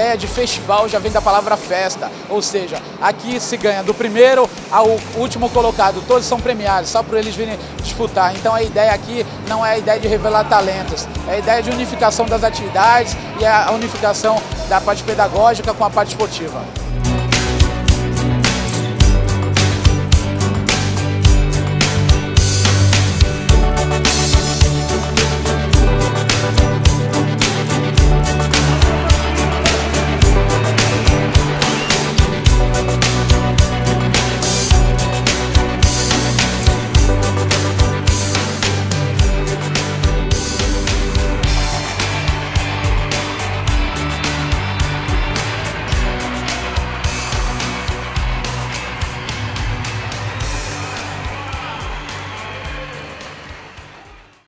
ideia de festival já vem da palavra festa, ou seja, aqui se ganha do primeiro ao último colocado, todos são premiados, só por eles virem disputar. Então a ideia aqui não é a ideia de revelar talentos, é a ideia de unificação das atividades e a unificação da parte pedagógica com a parte esportiva.